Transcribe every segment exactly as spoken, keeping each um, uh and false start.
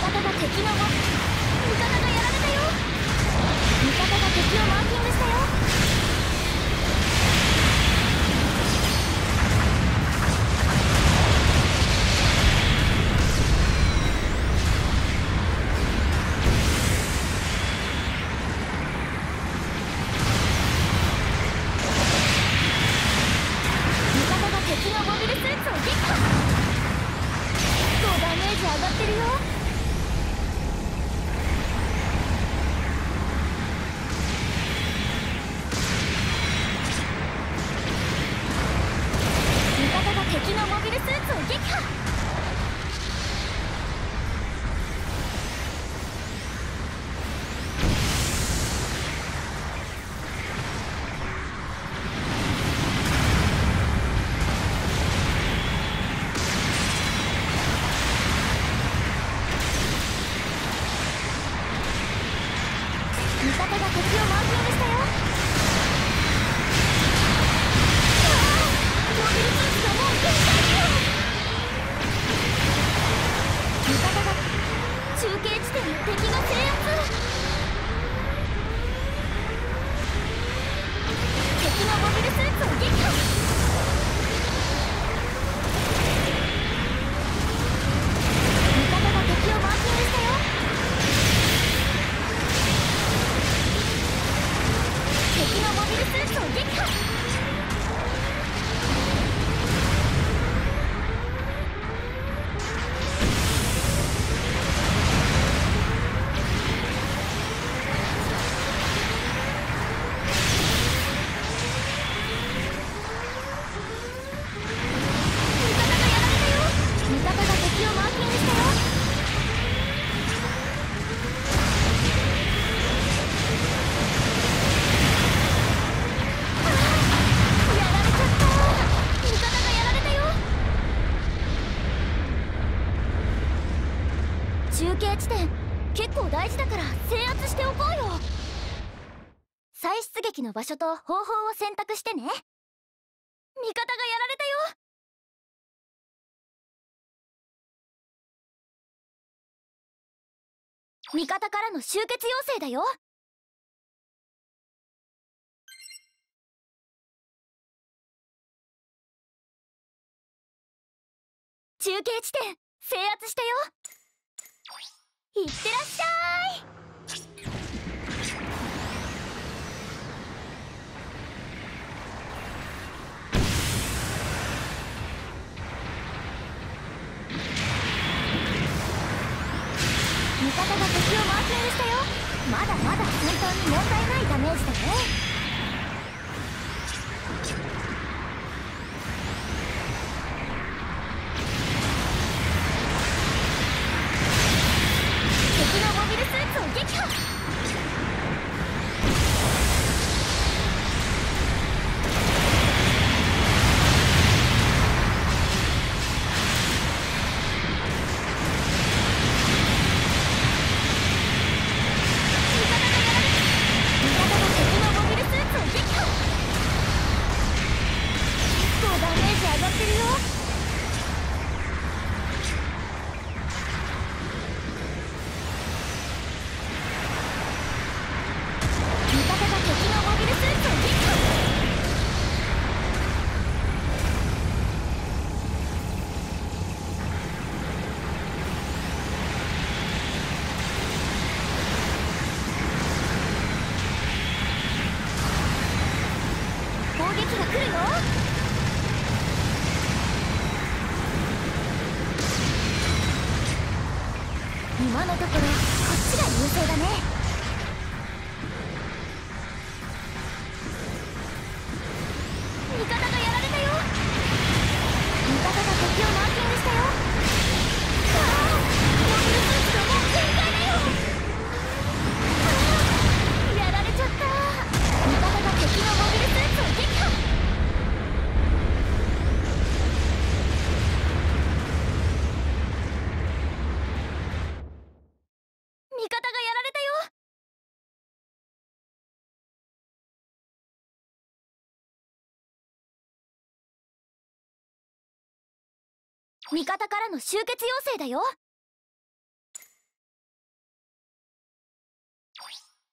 方が敵のも味方がやられたよ。味方が敵をマーキングしたよ。味方が敵のモビルスーツを撃破。結構ダメージ上がってるよ。味方が敵のモビルスーツを撃破。味方が敵をマーキングしたよ。モビルスーツがもう限界よ。味方が中継地点に敵が制圧。敵のモビルスーツを撃破。味方が敵をマーキングしたよ。敵のモビルスーツを撃破。味方がやられたよ。味方が敵をマーキングしたよ。やられちゃった。味方がやられたよ。中継地点結構大事だから制圧しておこうよ。再出撃の場所と方法を選択してね。味方がやられたよ。味方からの集結要請だよ。中継地点制圧したよ。いってらっしゃい。味方が敵をマーキングしたよ。まだまだ戦闘に問題ないダメージだね。敵のモビルスーツを撃破。味方がやられた。味方が敵のモビルスーツを撃破。結構ダメージ上がってるよ。味方が敵のモビルスーツを撃破。攻撃が来るよ。今のところこっちが優勢だね。味方がやられたよ。味方が敵をマーキングしたよ。ああ、モビルスーツがもう限界だよ。ああ、やられちゃった。味方が敵のモビルスーツを撃破。味方がやられたよ。味方からの集結要請だよ。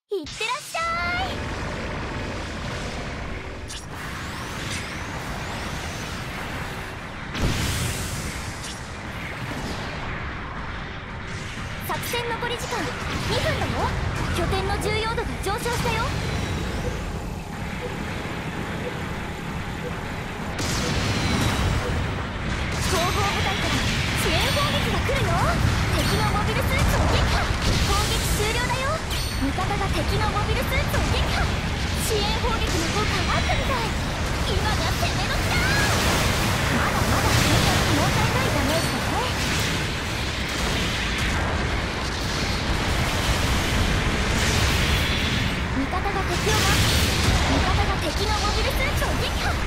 いってらっしゃい。作戦残り時間にふんだよ。拠点の重要度が上昇したよ。後方部隊から支援砲撃が来るよ。敵のモビルスーツを撃破。攻撃終了だよ。味方が敵のモビルスーツを撃破。支援砲撃の効果あったみたい。今が攻め時だ。まだまだそんなに問題ないダメージだね。味方が敵を回す。味方が敵のモビルスーツを撃破。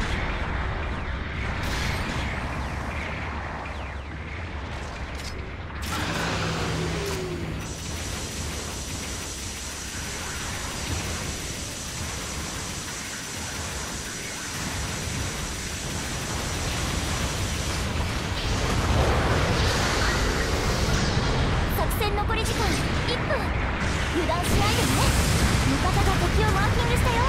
作戦残り時間いっぷん。油断しないでね。味方が敵をマーキングしたよ。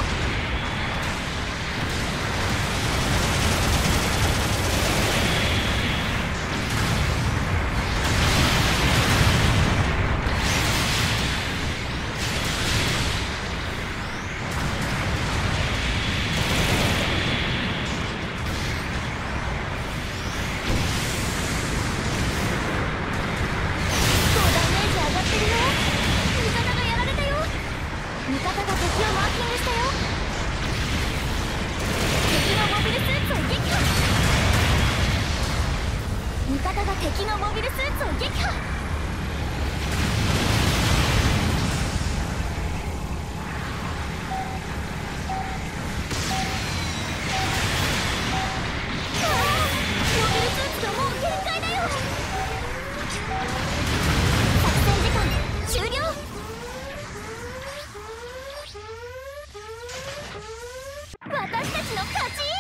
そうダメージ上がってるよ。味方がやられたよ。味方が敵をマーキングしたよ。敵のモビルスーツを撃破。味方が敵のモビルスーツを撃破。ああ、モビルスーツがもう限界だよ。作戦時間終了。私たちの勝ち。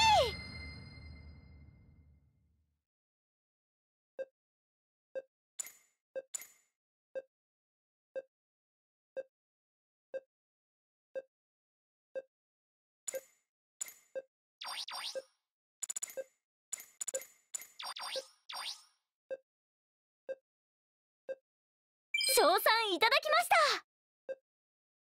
賞賛いただきました。